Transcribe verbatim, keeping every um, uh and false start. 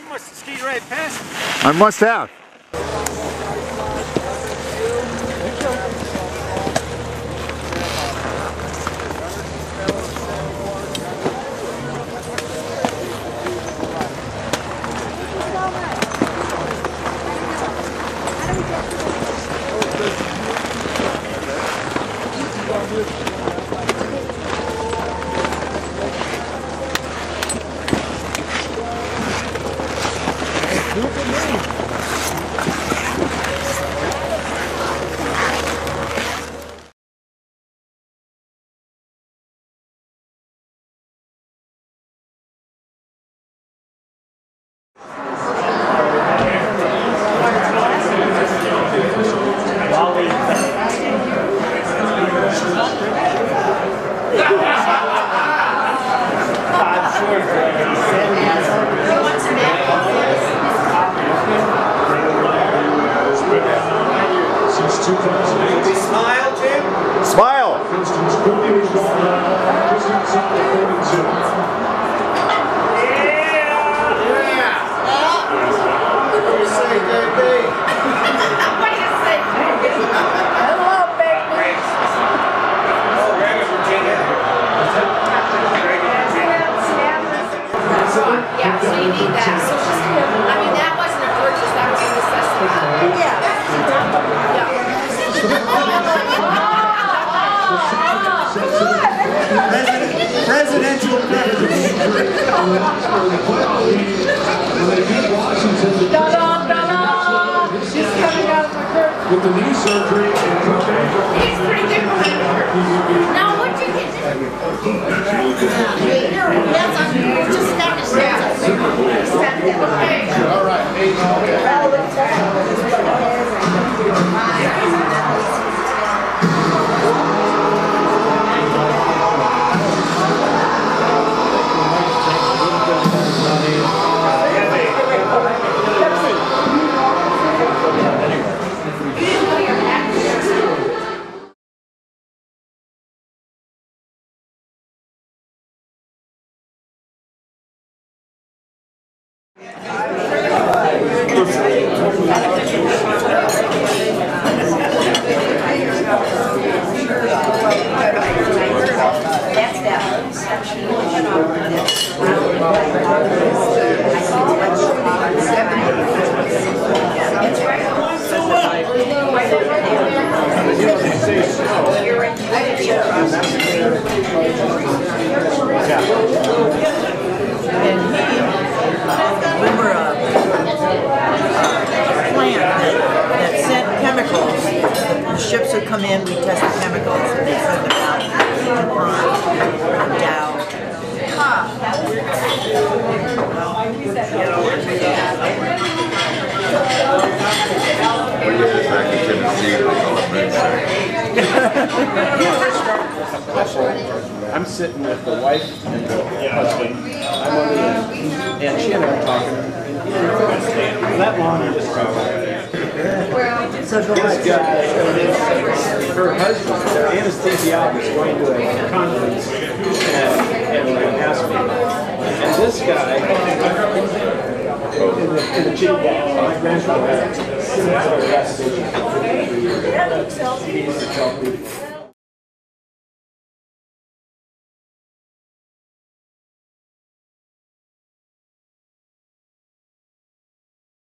must have skied right past me. I must have. Smile, Jim. Smile. Yeah, so you need that. So just, I mean, that wasn't a purchase, that was a necessity. Yeah. President, presidential She's coming out of the curtain. With the knee surgery and He's pretty good behind her. Now, what'd you get? That's on you. Just step it. Step it. Okay. all right. Ships would come in, we test the chemicals, and they send them out to Dow. I'm sitting with the wife and the husband. I'm on the end, and she and I are talking. That long, you just go. This guy, her husband, anesthesiologist, going to a conference and, and asked me. And this guy, in the, in the chief, my grandfather, sitting at the gas station. He used to tell me.